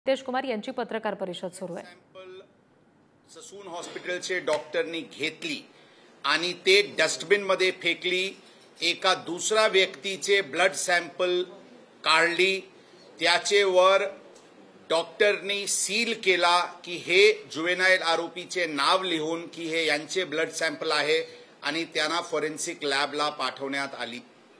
नितेश कुमार यांची पत्रकार परिषद सुरू आहे। सॅम्पल ससून हॉस्पिटलचे डॉक्टरनी घेतली आणि ते डस्टबिन मध्ये फेकली। एका दुसरा व्यक्तीचे ब्लड सॅम्पल काढली, त्याचे वर डॉक्टरनी सील केला की हे जुवेनाइल आरोपीचे नाव लिहून की हे यांचे ब्लड सॅम्पल आहे आणि त्यांना फॉरेन्सिक लॅबला पाठवण्यात आली।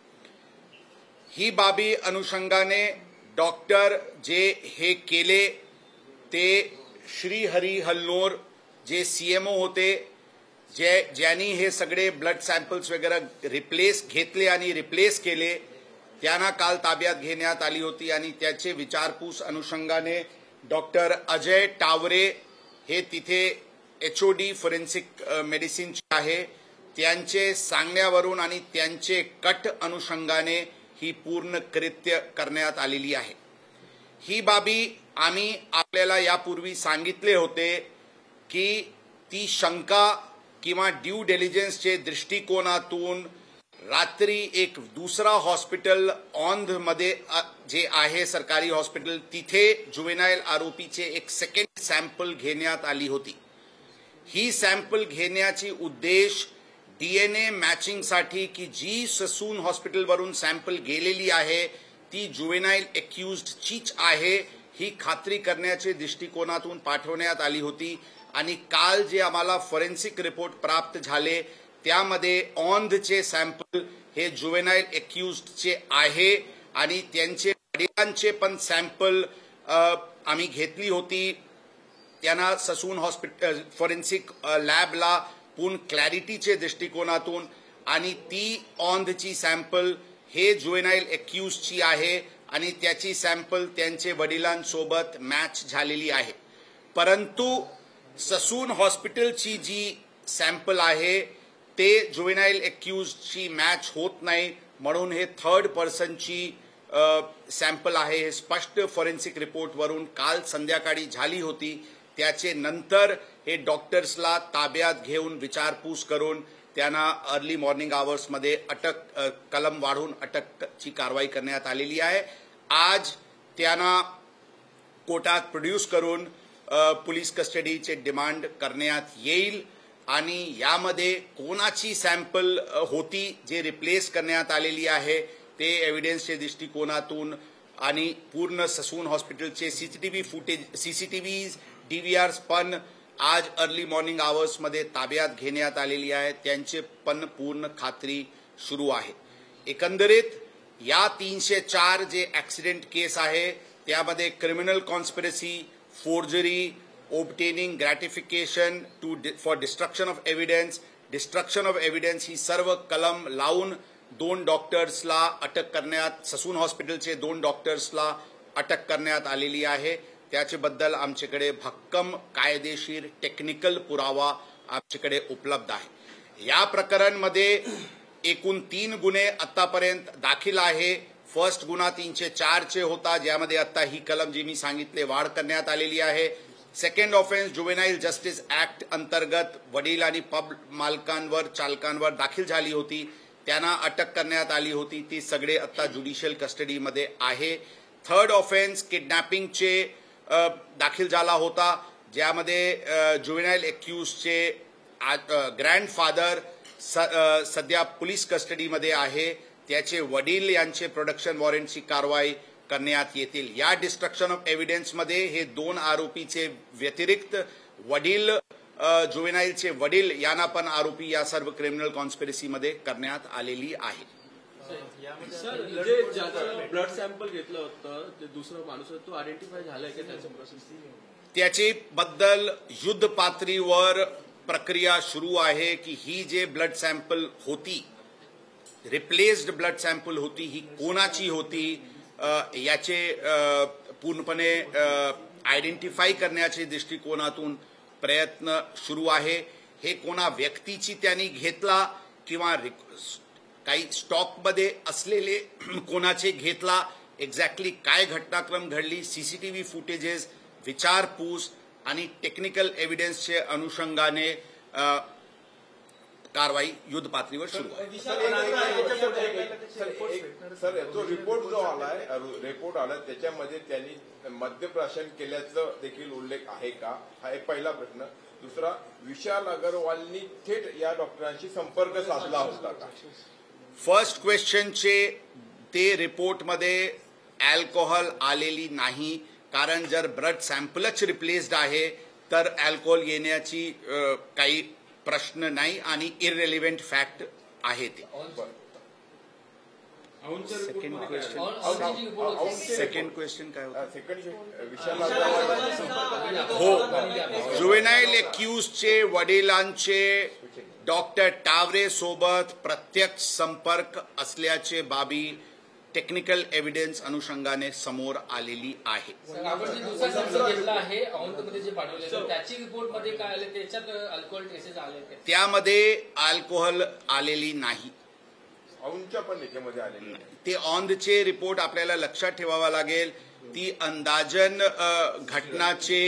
ही बाबी अनुषंगाने डॉक्टर जे हे केले ते श्री हरी हल्नोर जे सीएमओ होते, ज्यांनी हे सगळे ब्लड सॅम्पल्स वगैरे घेतले आणि रिप्लेस केले, त्यांना काल ताब्यात घेण्यात आली होती आणि त्याचे विचारपूस अनुषंगाने डॉक्टर अजय टावरे हे तिथे एचओडी फॉरेन्सिक मेडिसिनचे आहे, त्यांचे सांगण्यावरून आणि त्यांचे कट अनुषंगाने ही पूर्ण कृत्य करण्यात आलेली आहे। ही बाबी आम्ही आपल्याला यापूर्वी सांगितले होते की ती शंका किंवा ड्यू डिलिजन्सचे दृष्टिकोनातून रात्री एक दुसरा हॉस्पिटल औंध मध्ये जे आहे सरकारी हॉस्पिटल, तिथे जुवेनाइल आरोपीचे एक सेकंड सॅम्पल घेण्यात आली होती। ही सॅम्पल घेण्याची उद्देश डीएनए मॅचिंगसाठी की जी ससून हॉस्पिटलवरून सॅम्पल गेलेली आहे ती जुवेनाइल एक्युज्डचीच आहे ही खात्री करण्याच्या दृष्टिकोनातून पाठवण्यात आली होती। आणि काल जे आम्हाला फॉरेन्सिक रिपोर्ट प्राप्त झाले त्यामध्ये औंधचे सॅम्पल हे जुवेनाइल एक्युज्डचे आहे आणि त्यांचे वडिलांचे पण सॅम्पल आम्ही घेतली होती। त्यांना ससून हॉस्पिटल फॉरेन्सिक लॅबला पूर्ण क्लॅरिटीचे दृष्टिकोनातून आणि ती औंधची सॅम्पल हे जुवेनाइल एक्युज्डची आहे आणि त्याची सॅम्पल त्यांचे वडिलांसोबत मॅच झालेली आहे। परंतु ससून हॉस्पिटलची जी सॅम्पल आहे ते जुवेनाइल एक्युज्डची मॅच होत नाही, म्हणून हे थर्ड पर्सनची सॅम्पल आहे। हे स्पष्ट फॉरेन्सिक रिपोर्टवरून काल संध्याकाळी झाली होती। त्याचे नंतर हे डॉक्टर्सला ताब्यात घेऊन विचारपूस करून त्यांना अर्ली मॉर्निंग आवर्समध्ये कलम वाढवून अटकची कारवाई करण्यात आलेली आहे। आज त्यांना कोर्टात प्रोड्यूस करून पोलीस कस्टडीचे डिमांड करण्यात येईल आणि यामध्ये कोणाची सॅम्पल होती जे रिप्लेस करण्यात आलेली आहे ते एव्हिडन्सच्या दृष्टिकोनातून आणि पूर्ण ससून हॉस्पिटलचे सीसीटीव्हीज डीव्हीआरस पण आज अर्ली मॉर्निंग आवर्समध्ये ताब्यात घेण्यात आलेली आहे, त्यांचे पण पूर्ण खात्री सुरू आहे। एकंदरीत या 304 जे ऍक्सिडेंट केस आहे त्यामध्ये criminal conspiracy, forgery, obtaining gratification for destruction of evidence ही सर्व कलम लावून 2 डॉक्टर्सला अटक करण्यात, ससून हॉस्पिटलचे 2 डॉक्टर्सला अटक करण्यात आलेली आहे। त्याच्याबद्दल आमच्याकडे भक्कम कायदेशीर टेक्निकल पुरावा आमच्याकडे उपलब्ध आहे। या प्रकरणामध्ये एकूण 3 गुन्हे आतापर्यंत दाखल आहे। फर्स्ट गुन्हा 304 चे होता, ज्यामध्ये आता ही कलम जी मी सांगितले वाढ करण्यात आलेली आहे। Second offence juvenile justice act अंतर्गत वडील आणि पब मालकांवर चालकांवर दाखल झाली होती, त्यांना अटक करण्यात आली होती, ती सगळे आता ज्युडिशियल कस्टडीमध्ये आहे। थर्ड ऑफेन्स किडनॅपिंगचे दाखल झाला होता, ज्यामध्ये जुवेनाइल एक्युज्डचे ग्रँडफादर सध्या पोलीस कस्टडीमध्ये आहे, त्याचे वडील यांचे प्रोडक्शन वॉरंटची कारवाई करण्यात येतील। या डिस्ट्रक्शन ऑफ एव्हिडन्समध्ये हे 2 आरोपीचे व्यतिरिक्त वडील जुवेनाइलचे वडील यांना पण आरोपी या सर्व क्रिमिनल कॉन्स्पिरसीमध्ये करण्यात आलेली आहे। सर, ब्लड सॅम्पल घेतलं होतं ते दुसरा माणूस तो आयडेंटिफाय झालाय का त्याचं प्रोसेस? त्याची बद्दल युद्ध पातळीवर प्रक्रिया सुरू आहे की ही जे ब्लड सॅम्पल होती, रिप्लेस्ड ब्लड सॅम्पल होती, ही कोणाची होती याचे पूर्णपणे आयडेंटिफाय करण्याच्या दृष्टिकोनातून प्रयत्न सुरू आहे। हे कोणा व्यक्तीची त्यांनी घेतला किंवा काही स्टॉकमध्ये असलेले कोणाचे घेतला, एक्झॅक्टली काय घटनाक्रम घडली, सीसीटीव्ही फुटेजेस, विचारपूस आणि टेक्निकल एव्हिडन्सचे अनुषंगाने कारवाई युद्ध पातळीवर सुरू आहे. सर जो रिपोर्ट आलाय त्याच्यामध्ये त्यांनी मद्यप्राशन केल्याचं देखील उल्लेख आहे का, हा एक पहिला प्रश्न. दुसरा, विशाल अग्रवालनी थेट या डॉक्टरांशी संपर्क साधला होता का? फर्स्ट क्वेश्चनचे ते रिपोर्टमध्ये अल्कोहोल आलेली नाही, कारण जर ब्लड सॅम्पलच रिप्लेस्ड आहे तर अल्कोहोल येण्याची काही प्रश्न नाही आणि इररिलेव्हंट फॅक्ट आहे ते. सेकंड क्वेश्चन काय होतं? विशाल अग्रवाल हो, जुवेनाईल एक्युजचे वडिलांचे डॉक्टर टावरे सोबत प्रत्यक्ष संपर्क असल्याचे बाबी टेक्निकल एव्हिडन्स अनुषंगाने समोर आलेली आहे. आपण जे दुसरा सॅम्पल घेतला आहे औंधमध्ये जे पाठवले त्याची रिपोर्ट मध्ये काय आले, त्याच्यात अल्कोहोल ट्रेसेस आले, त्यामध्ये अल्कोहोल आलेली नाही. औंधच्या पण याच्यामध्ये आलेली ते औंधचे रिपोर्ट आपल्याला लक्षात ठेवावा लागेल. ती अंदाजन घटनाचे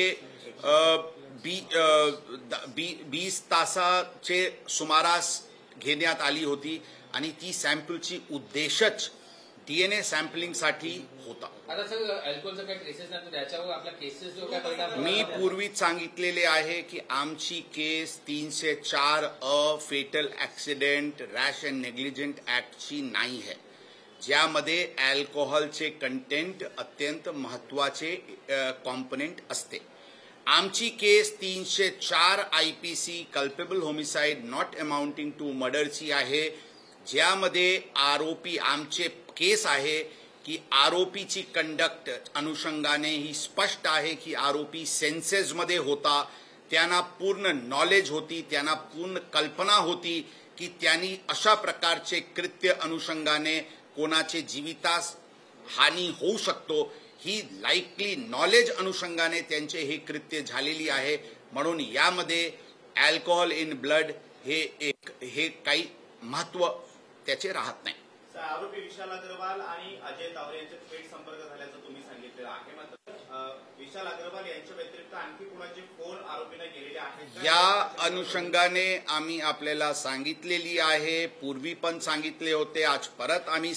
20 तासाचे सुमारास घेण्यात आली होती आणि ती सॅम्पलची उद्देशच डीएनए सॅम्पलिंगसाठी होता. आता सर अल्कोहोलचा काही ट्रेसेस नाही, त्याच्यावर आपल्या केसेस जो काय परिणाम. मी पूर्वीच सांगितलेले आहे की आमची case 304 fatal accident rash and negligent ऍक्टची नाही आहे, ज्यामध्ये अल्कोहोलचे कंटेंट अत्यंत महत्वाचे कॉम्पोनेंट असते. आमची case 304 IPC culpable homicide not amounting to मर्डरची आहे, ज्यामध्ये आरोपी आमचे केस आहे की आरोपीची कंडक्ट अनुषंगाने ही स्पष्ट आहे की आरोपी सेन्सेसमध्ये होता, त्यांना पूर्ण नॉलेज होती, त्यांना पूर्ण कल्पना होती की त्यांनी अशा प्रकारचे कृत्य अनुषंगाने कोणाचे जीवितास हानी होऊ शकतो, ही लाईकली नॉलेज अनुषंगाने त्यांचे हे कृत्य झालेली आहे. म्हणून यामध्ये अल्कोहोल इन ब्लड हे काही महत्व त्याचे राहत नाही. आरोपी विशाल अग्रवाल आणि अजय तावरे यांचे थेट संपर्क झाल्याचं तुम्ही सांगितलेलं आहे, मात्र विशाल अग्रवाल यांच्या व्यतिरिक्त आणखी कुणाचे फोन आरोपीने केलेले आहेत? या अनुषंगाने आम्ही आपल्याला सांगितलेली आहे, पूर्वी पण सांगितले होते, आज परत आम्ही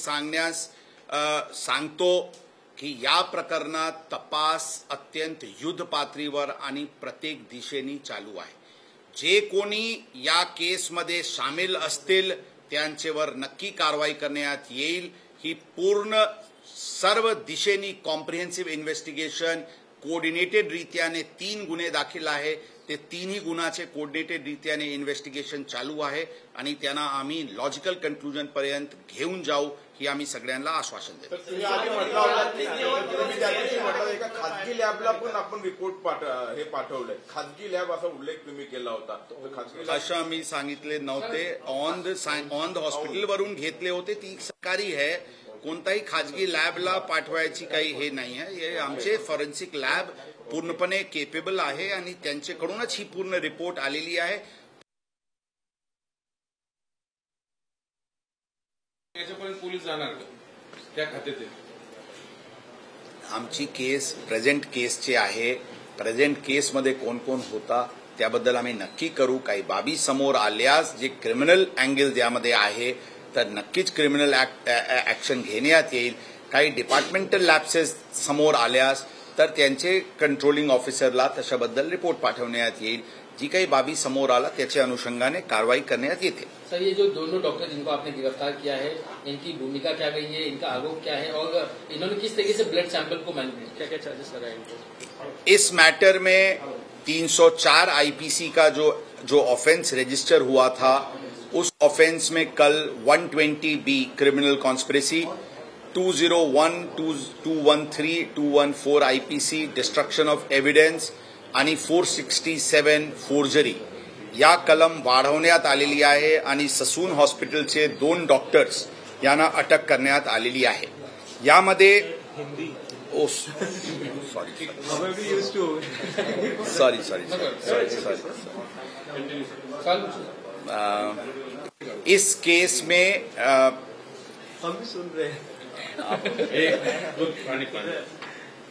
सांगतो की या प्रकरणात तपास अत्यंत युद्ध पातळीवर आणि प्रत्येक दिशेने चालू आहे. जे कोणी या केसमध्ये सामील असतील त्यांच्यावर नक्की कारवाई करण्यात येईल. ही पूर्ण सर्व दिशेनी कॉम्प्रिहेन्सिव्ह इन्व्हेस्टिगेशन कोऑर्डिनेटेड रीत्याने 3 गुन्हे दाखल आहे, ते 3ही गुन्ह्याचे कोऑर्डिनेटेड रीत्याने इन्व्हेस्टिगेशन चालू आहे आणि त्यांना आम्ही लॉजिकल कन्क्लुजन पर्यंत घेऊन जाऊ ही आम्ही सगळ्यांना आश्वासन देतो. तुम्ही आधी म्हटलं एका खासगी लॅबला पण आपण रिपोर्ट पाठवलंय, खासगी लॅब असा उल्लेख तुम्ही केला होता. असं मी सांगितले नव्हते. ऑन हॉस्पिटलवरून घेतले होते, ती सरकारी आहे, कोणताही खाजगी लॅबला पाठवायची काही हे नाही आहे. हे आमचे फॉरेन्सिक लॅब पूर्णपणे केपेबल आहे आणि त्यांच्याकडूनच ही पूर्ण रिपोर्ट आलेली आहे. याच्यापर्यंत पोलीस जाणार का त्या खात्यात? आमची केस प्रेझेंट केसची आहे. प्रेझेंट केसमध्ये कोण कोण होता त्याबद्दल आम्ही नक्की करू. काही बाबी समोर आल्यास जे क्रिमिनल अँगल यामध्ये आहे तर नक्कीच क्रिमिनल ऍक्शन घेण्यात येईल. काही डिपार्टमेंटल लॅप्सेस समोर आल्यास तर त्यांचे कंट्रोलिंग ऑफिसरला तशाबद्दल रिपोर्ट पाठवण्यात येईल. जी काही बाबी समोर आला त्याच्या अनुषंगाने कारवाई करण्यात येते. सर, ये जो दोनों डॉक्टर जिनको आपने गिरफ्तार किया है, इनकी भूमिका क्या गई है, इनका आरोप क्या है और इन्होंने किस तरीके से ब्लड सैंपल को मैनिपुलेट, क्या क्या चार्जेस लगाए इनको? इस मैटर में 304 IPC का जो ऑफेंस रजिस्टर हुआ था, उस ऑफेंस में कल 120B criminal conspiracy, 201, 213, 214 IPC destruction of evidence आणि 467 फोर्जरी या कलम वाढवण्यात आलेली आहे आणि ससून हॉस्पिटलचे 2 डॉक्टर्स यांना अटक करण्यात आलेली आहे. यामध्ये इस केस में हम भी सुन रहे हैं.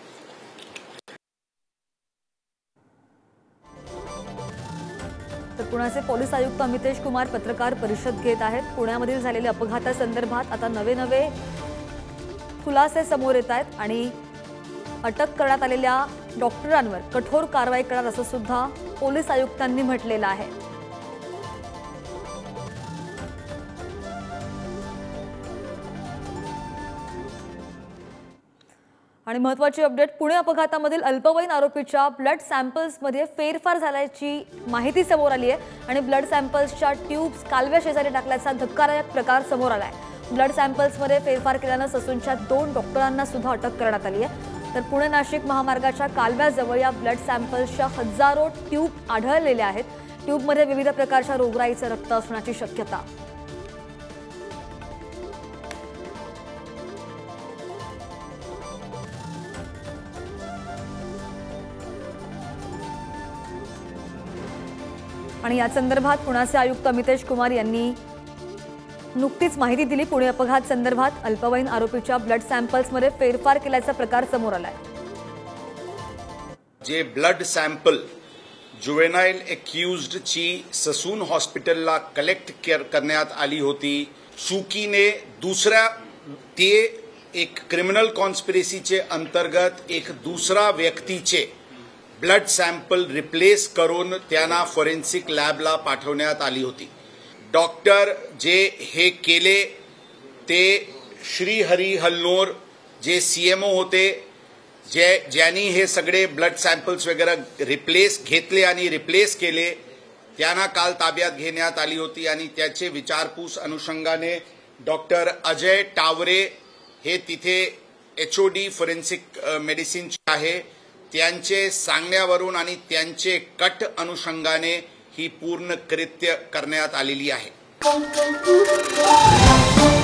तर पुण्याचे पोलीस आयुक्त अमितेश कुमार पत्रकार परिषद घेत आहेत. पुण्यामधील झालेल्या अपघातासंदर्भात आता नवे खुलासे समोर येत आहेत आणि अटक करण्यात आलेल्या डॉक्टरांवर कठोर कारवाई करणार असं सुद्धा पोलीस आयुक्तांनी म्हटलेलं आहे. आणि महत्त्वाची अपडेट, पुणे अपघातामधील अल्पवयीन आरोपीच्या ब्लड सॅम्पल्समध्ये फेरफार झाल्याची माहिती समोर आली आहे आणि ब्लड सॅम्पल्सच्या ट्यूब्स कालव्या शेजारी टाकल्याचा धक्कादायक प्रकार समोर आला आहे. ब्लड सॅम्पल्समध्ये फेरफार केल्यानं ससूनच्या 2 डॉक्टरांना सुद्धा अटक करण्यात आली आहे. तर पुणे नाशिक महामार्गाच्या कालव्याजवळ या ब्लड सॅम्पल्सच्या हजारो ट्यूब आढळलेल्या आहेत. ट्यूबमध्ये विविध प्रकारच्या रोगराईचं रक्त असण्याची शक्यता. आणि या संदर्भात पुण्याचे आयुक्त अमितेश कुमार यांनी नुकतीच माहिती दिली. पुणे अपघात संदर्भात अल्पवयीन आरोपीच्या ब्लड सॅम्पल्समध्ये फेरफार केल्याचा प्रकार समोर आलाय. जे ब्लड सॅम्पल जुवेनाईल एक्युज्डची ससून हॉस्पिटलला कलेक्ट करण्यात आली होती, चुकीने ते एक क्रिमिनल कॉन्स्पिरसीचे अंतर्गत एक दुसरा व्यक्तीचे ब्लड सॅम्पल रिप्लेस करून त्यांना फॉरेन्सिक लॅबला पाठवण्यात आली होती. डॉक्टर जे हे केले ते श्रीहरी हलनोर जे सीएमओ होते, ज्यांनी हे सगळे ब्लड सॅम्पल्स वगैरे घेतले आणि रिप्लेस केले, त्यांना काल ताब्यात घेण्यात आली होती. आणि त्याचे विचारपूस अनुषंगाने डॉक्टर अजय टावरे हे तिथे HOD फॉरेन्सिक मेडिसिनचे आहे, त्यांचे सांगण्यावरून आणि त्यांचे कट अनुषंगाने ही पूर्ण कृत्य करण्यात आलेली आहे.